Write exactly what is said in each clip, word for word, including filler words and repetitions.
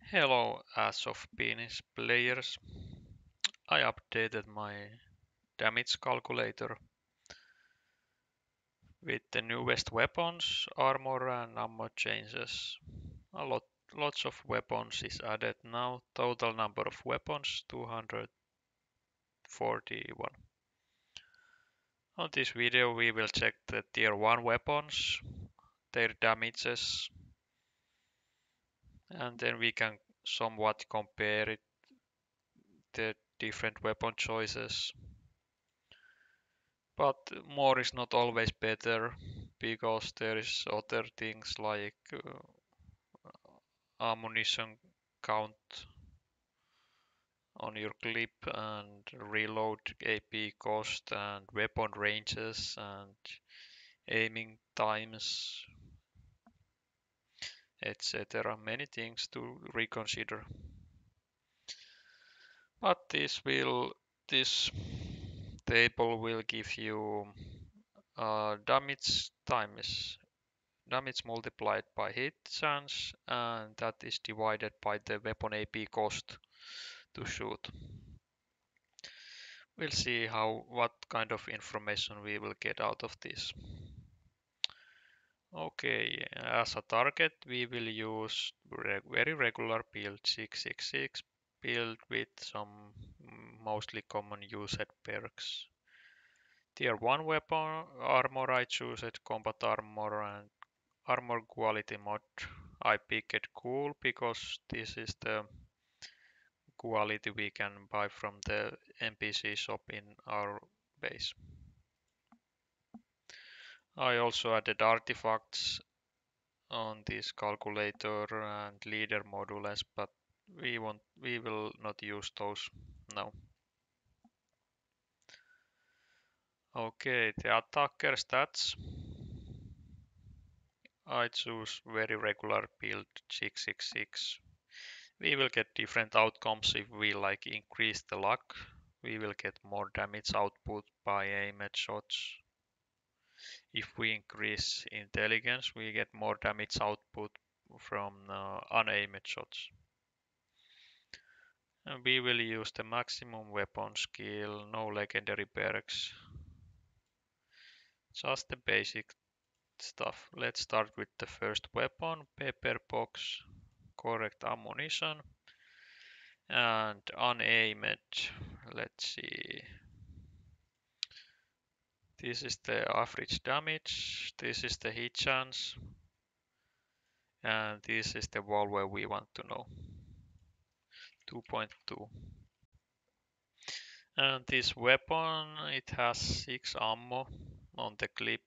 Hello, as of Beanish players. I updated my damage calculator with the newest weapons, armor and ammo changes. A lot, lots of weapons is added now. Total number of weapons two hundred forty-one. On this video we will check the tier one weapons, their damages, and then we can somewhat compare it, the different weapon choices. But more is not always better because there is other things like uh, ammunition count on your clip and reload A P cost and weapon ranges and aiming times, et cetera. Many things to reconsider. But this will this table will give you uh, damage times damage multiplied by hit chance, and that is divided by the weapon A P cost to shoot. We'll see how what kind of information we will get out of this. Okay, as a target we will use re very regular build six six six build with some mostly common used perks. Tier one weapon armor I choose it combat armor and armor quality mod. I picked cool because this is the quality we can buy from the N P C shop in our base. I also added artifacts on this calculator and leader modules, but we want we will not use those now. Okay, the attacker stats. I choose very regular build six six six. We will get different outcomes if we like increase the luck. We will get more damage output by aimed shots. If we increase intelligence, we get more damage output from uh, unaimed shots. And we will use the maximum weapon skill, no legendary perks. Just the basic stuff. Let's start with the first weapon, pepper box, correct ammunition, and unaimed. Let's see. This is the average damage, this is the hit chance, and this is the value we want to know, two point two. And this weapon, it has six ammo on the clip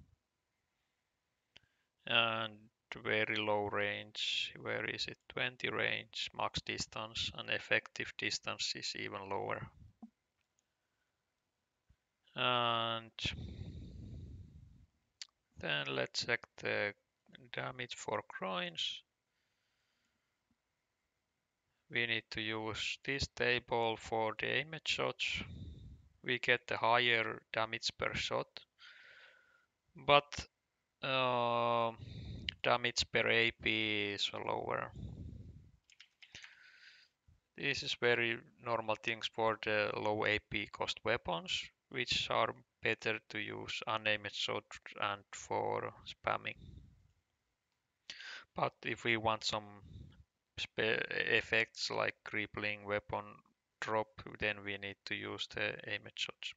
and very low range. Where is it? twenty range, max distance, and effective distance is even lower. And then let's check the damage for groins. We need to use this table for the aimed shots. We get the higher damage per shot, but uh, damage per A P is lower. This is very normal things for the low A P cost weapons, which are better to use unaimed shot and for spamming. But if we want some effects like crippling weapon drop, then we need to use the aimed shots.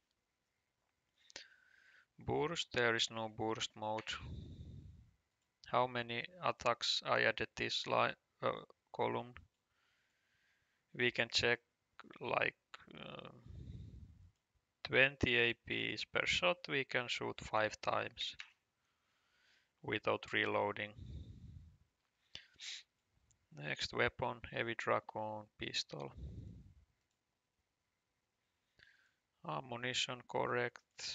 Burst, there is no burst mode. How many attacks I added this line uh, column? We can check like uh, twenty A Ps per shot. We can shoot five times without reloading. Next weapon, heavy dragon pistol. Ammunition correct.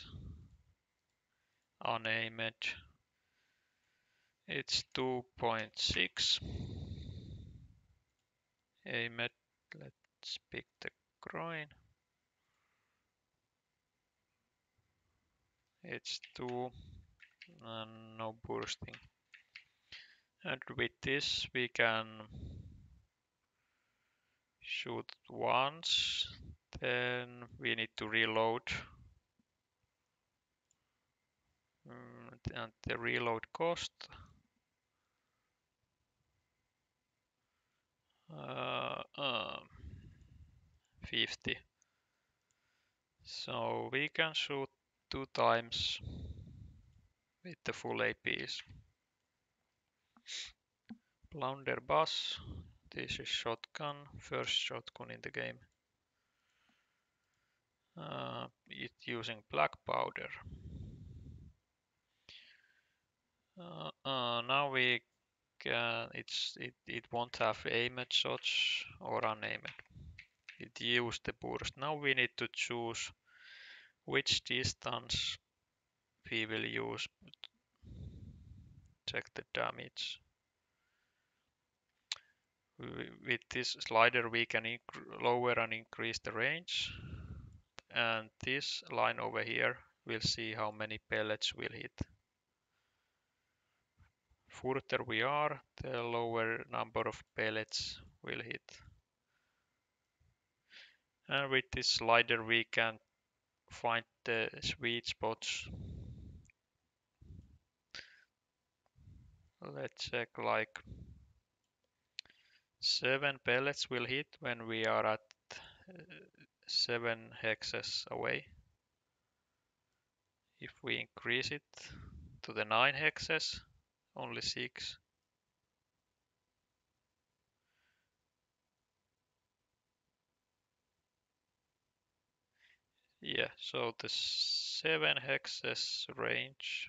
Unaimed. It's two point six. Aimed. Let's pick the groin. It's two and no bursting. And with this we can shoot once, then we need to reload. Mm, and the reload cost uh, uh, fifty. So we can shoot two times with the full A Ps. Blunderbuss. This is shotgun, first shotgun in the game. Uh, it using black powder. Uh, uh, now we can, it's it, it won't have aimed shots or unaimed. It used the burst. Now we need to choose which distance we will use. Check the damage. With this slider we can lower and increase the range, and this line over here will see how many pellets will hit. Further we are, the lower number of pellets will hit. And with this slider we can find the sweet spots. Let's check, like seven pellets will hit when we are at seven hexes away. If we increase it to the nine hexes, only six. Yeah, so the seven hexes range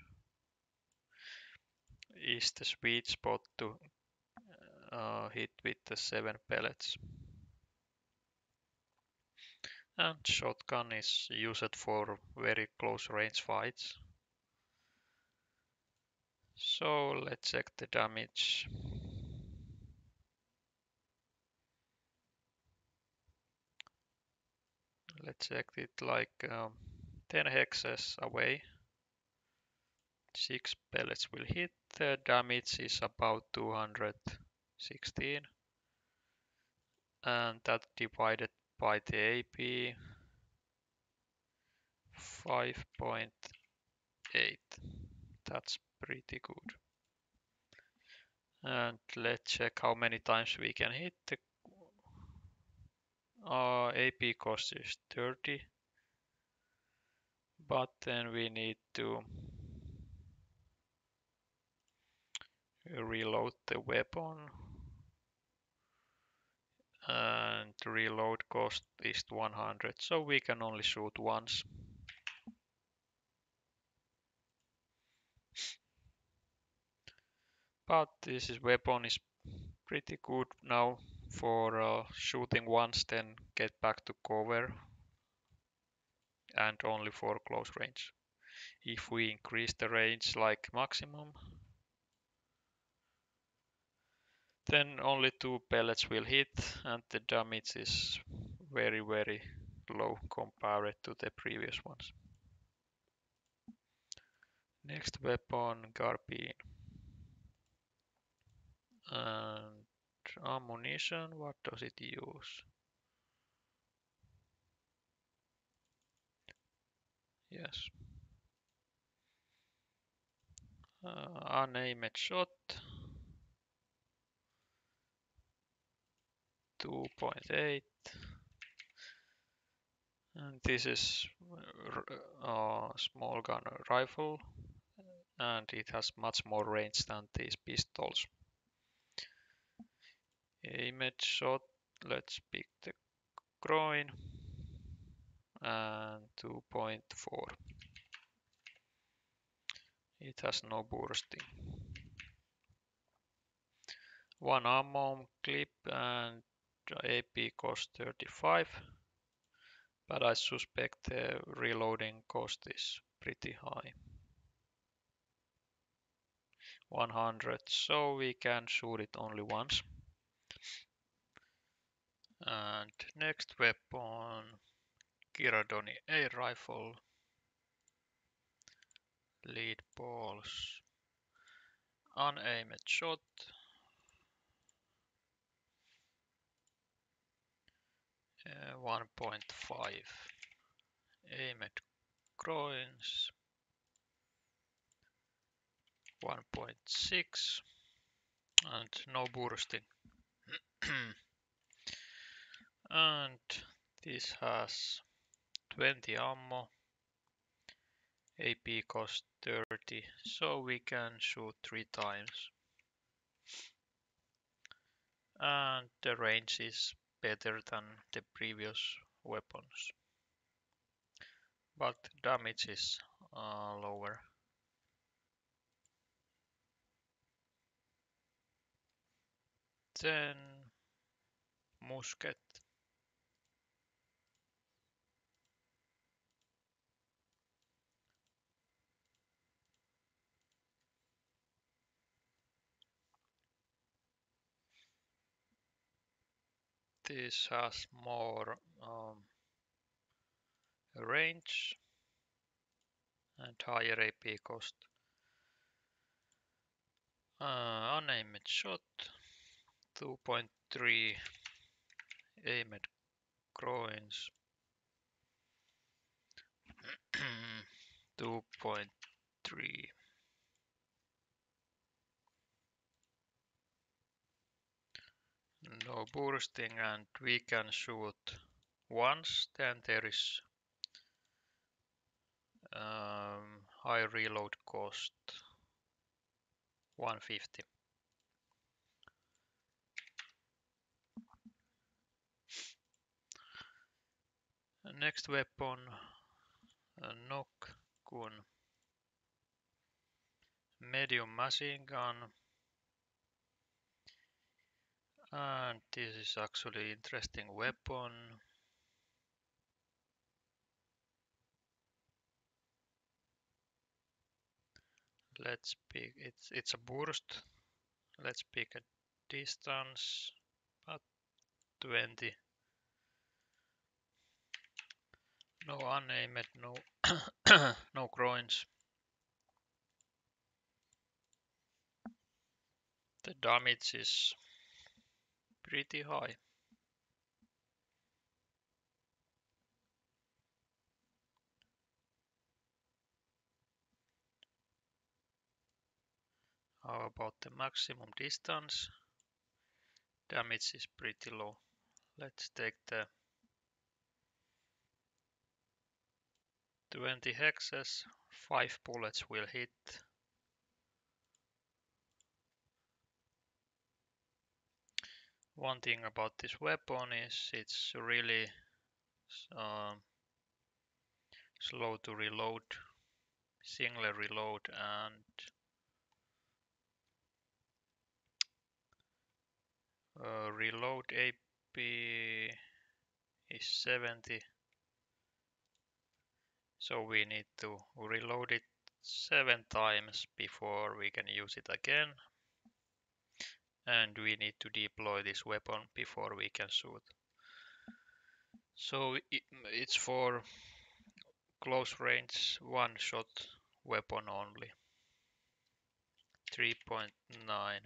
is the sweet spot to uh, hit with the seven pellets. And shotgun is used for very close range fights. So let's check the damage. Let's check it like um, ten hexes away. Six pellets will hit. The damage is about two hundred sixteen. And that divided by the A P, five point eight. That's pretty good. And let's check how many times we can hit. The uh, A P cost is thirty, but then we need to reload the weapon, and reload cost is one hundred, so we can only shoot once. But this is weapon is pretty good now for uh, shooting once, then get back to cover, and only for close range. If we increase the range like maximum, then only two pellets will hit, and the damage is very very low compared to the previous ones. Next weapon, carbine. And ammunition, what does it use? Yes. Uh, unaimed shot. two point eight. And this is a uh, small gun rifle, and it has much more range than these pistols. Aimed shot, let's pick the groin, and two point four. It has no bursting. One ammo clip, and A P cost thirty-five, but I suspect the reloading cost is pretty high. one hundred, so we can shoot it only once. And next weapon, Kiradoni air rifle, lead balls, unaimed shot, uh, one point five aimed groins, one point six, and no bursting. And this has twenty ammo, A P cost thirty, so we can shoot three times. And the range is better than the previous weapons, but damage is uh, lower. Then musket. This has more um, range and higher A P cost. Uh, unaimed shot, two point three aimed groins, two point three. No bursting, and we can shoot once, then there is um, high reload cost, one fifty. Next weapon, a Nock Gun medium machine gun, and this is actually interesting weapon. Let's pick it's it's a burst. Let's pick a distance, about twenty. No unaimed, no no groins. The damage is pretty high. How about the maximum distance? Damage is pretty low. Let's take the twenty hexes, five bullets will hit. One thing about this weapon is it's really uh, slow to reload, single reload, and uh, reload A P is seventy, so we need to reload it seven times before we can use it again, and we need to deploy this weapon before we can shoot. So it, it's for close range one shot weapon only. three point nine.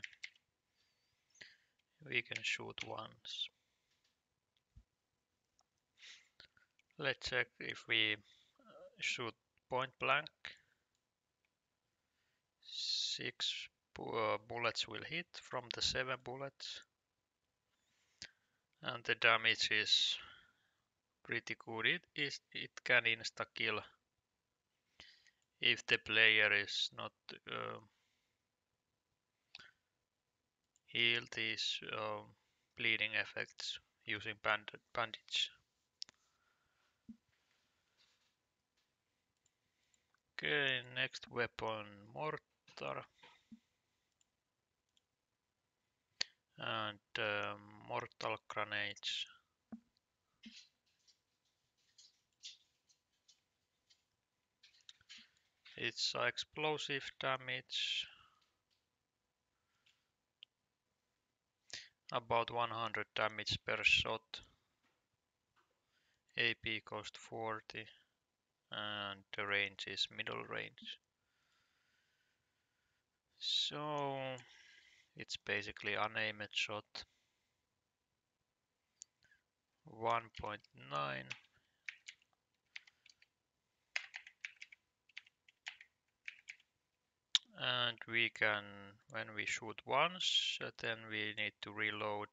We can shoot once. Let's check if we shoot point blank. Six uh, bullets will hit from the seven bullets. And the damage is pretty good. It, is, it can insta kill if the player is not uh, heal these uh, bleeding effects using band bandage. Okay, next weapon, mortar. And uh, mortal grenades. It's explosive damage, about one hundred damage per shot. A P cost forty, and the range is middle range. So it's basically unaimed shot. one point nine. And we can, when we shoot once, then we need to reload,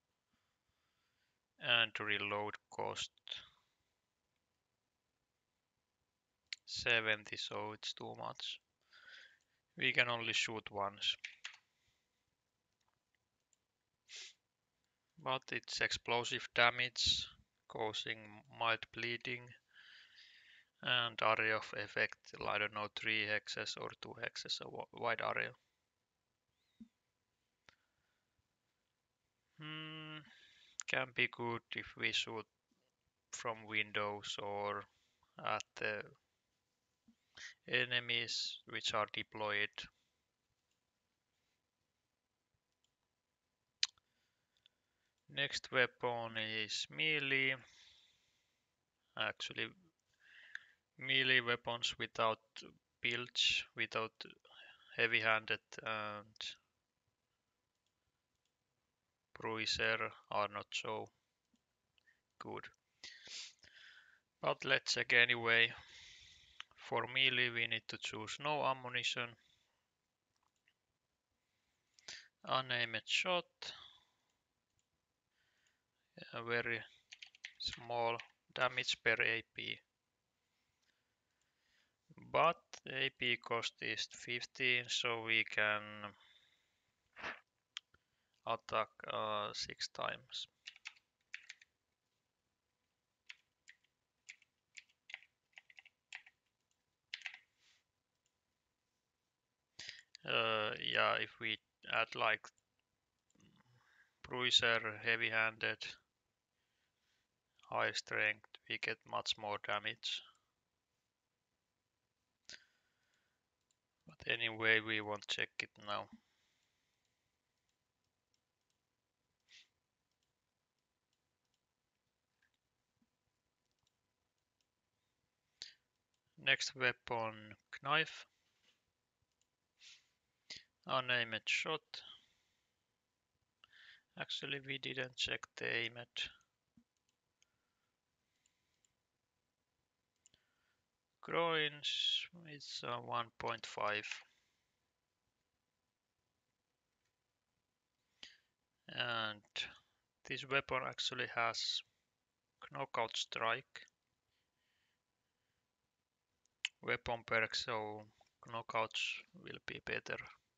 and to reload cost seventy, so it's too much. We can only shoot once. But it's explosive damage, causing mild bleeding, and area of effect, I don't know, three hexes or two hexes, a wide area. Hmm, can be good if we shoot from windows or at the enemies which are deployed. Next weapon is melee. Actually, melee weapons without builds, without heavy-handed and bruiser are not so good. But let's check anyway. For melee we need to choose no ammunition, unaimed shot, a very small damage per A P. But A P cost is fifteen, so we can attack uh, six times. Uh, yeah, if we add like bruiser, heavy-handed, high strength, we get much more damage. But anyway, we won't check it now. Next weapon, knife, unaimed shot. Actually, we didn't check the aimed. Groins, it's uh, one point five. And this weapon actually has knockout strike weapon perk, so knockouts will be better.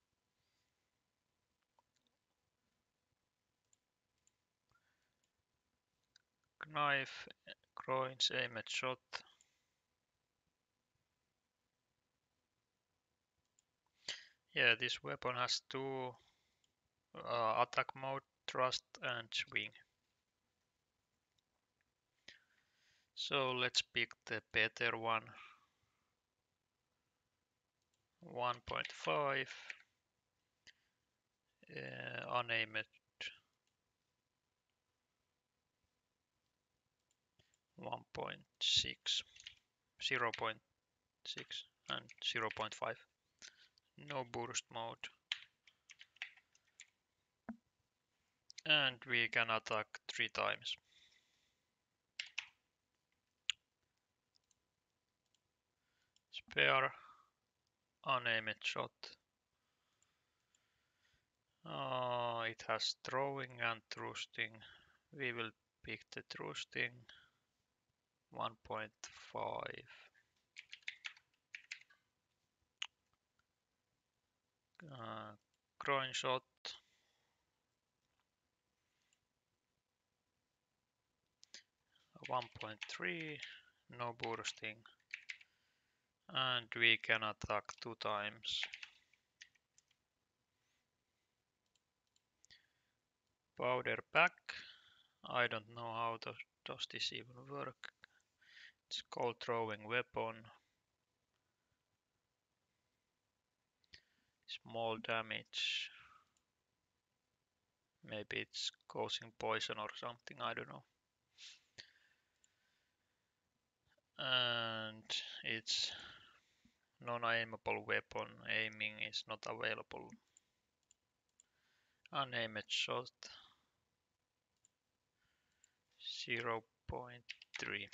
Knife, groins, aimed shot. Yeah, this weapon has two uh, attack mode, thrust and swing. So let's pick the better one. one point five, uh, unaimed one point six, zero point six and zero point five. No burst mode. And we can attack three times. Spare, unaimed shot. Uh, it has throwing and thrusting. We will pick the thrusting. one point five. Uh, groin shot. one point three. No bursting. And we can attack two times. Powder pack. I don't know how to, does this even work. It's called throwing weapon. Small damage. Maybe it's causing poison or something, I don't know. And it's non-aimable weapon. Aiming is not available. Unaimed shot. zero point three.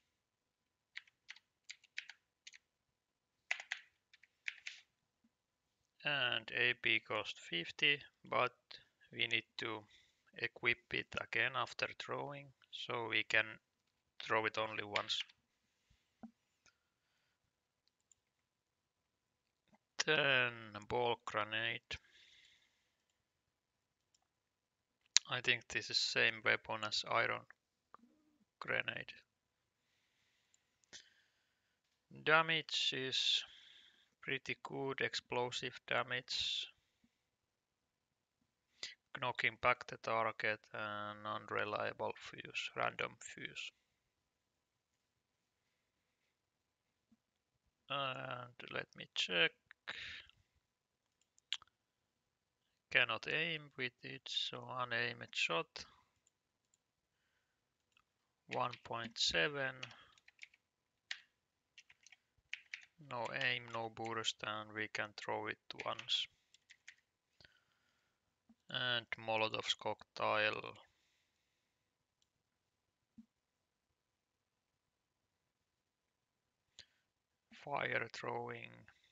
And A P cost fifty, but we need to equip it again after throwing, so we can throw it only once. Then ball grenade. I think this is same weapon as iron grenade. Damage is pretty good, explosive damage, knocking back the target and unreliable fuse, random fuse. And let me check. Cannot aim with it, so unaimed shot. one point seven. No aim, no burst, and we can throw it once. And Molotov's cocktail. Fire throwing.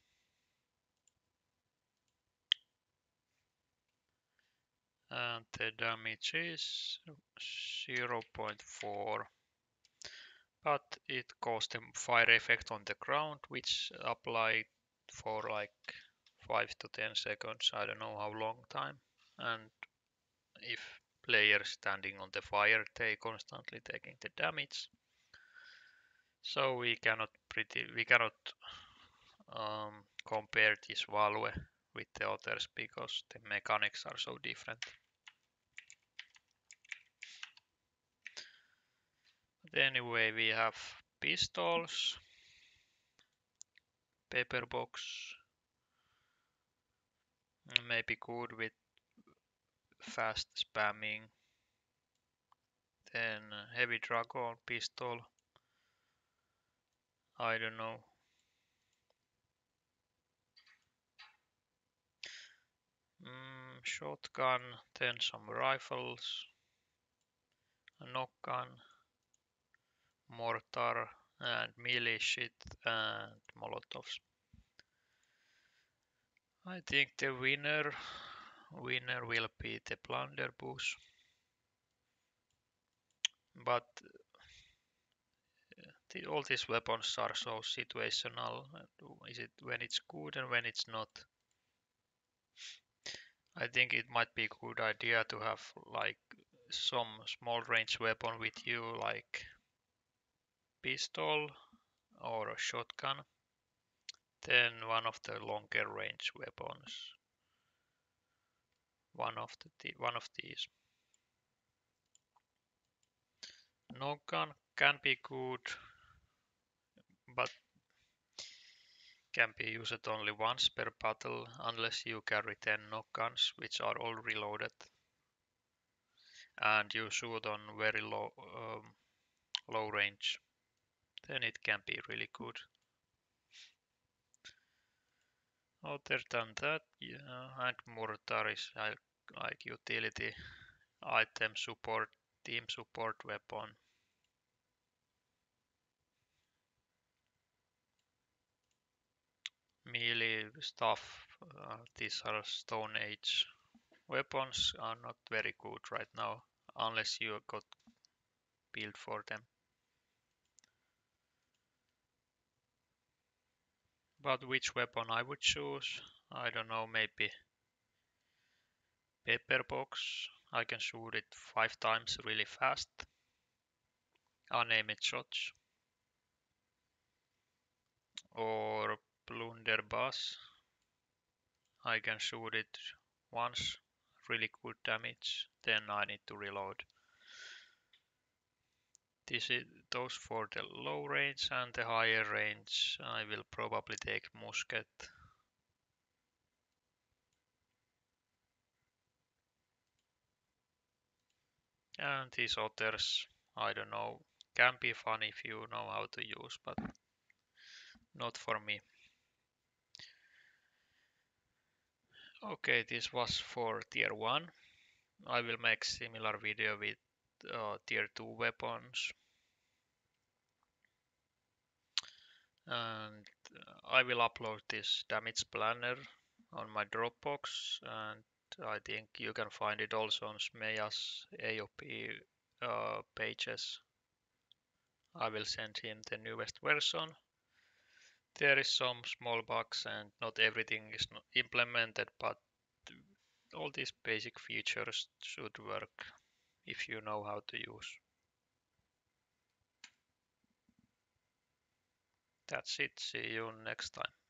And the damage is zero point four. But it caused a fire effect on the ground, which applied for like five to ten seconds. I don't know how long time. And if players standing on the fire, they constantly taking the damage. So we cannot pretty we cannot um, compare this Valve with the others because the mechanics are so different. But anyway, we have pistols, paper box, maybe good with fast spamming. Then heavy dragon pistol. I don't know. Mm, shotgun, then some rifles, a knock gun, mortar, and melee shit, and molotovs. I think the winner winner will be the blunderbuss, but the, all these weapons are so situational. Is it when it's good and when it's not? I think it might be a good idea to have like some small range weapon with you, like pistol or a shotgun, then one of the longer range weapons, one of the one of these. Knockgun can be good, but can be used only once per battle unless you carry ten knockguns which are all reloaded and you shoot on very low um, low range, then it can be really good. Other than that, yeah, and mortar is like, like utility item support, team support weapon. Melee stuff, uh, these are Stone Age weapons, are not very good right now unless you got build for them. But which weapon I would choose? I don't know, maybe Pepper Box. I can shoot it five times really fast. Unaimed shots. Or Blunderbuss. I can shoot it once, really good damage, then I need to reload. This is those for the low range, and the higher range I will probably take musket. And these others, I don't know, can be fun if you know how to use, but not for me. Okay, this was for tier one. I will make similar video with uh, tier two weapons. And I will upload this damage planner on my Dropbox, and I think you can find it also on Smeya's A O P uh, pages. I will send him the newest version. There is some small bugs and not everything is implemented, but all these basic features should work if you know how to use. That's it. See you next time.